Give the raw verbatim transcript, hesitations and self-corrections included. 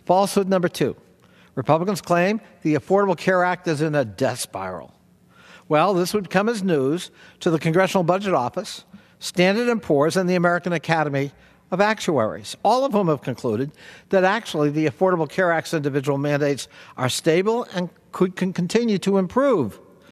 Falsehood number two. Republicans claim the Affordable Care Act is in a death spiral. Well, this would come as news to the Congressional Budget Office, Standard and Poor's, and the American Academy of Actuaries, all of whom have concluded that actually the Affordable Care Act's individual mandates are stable and could can continue to improve.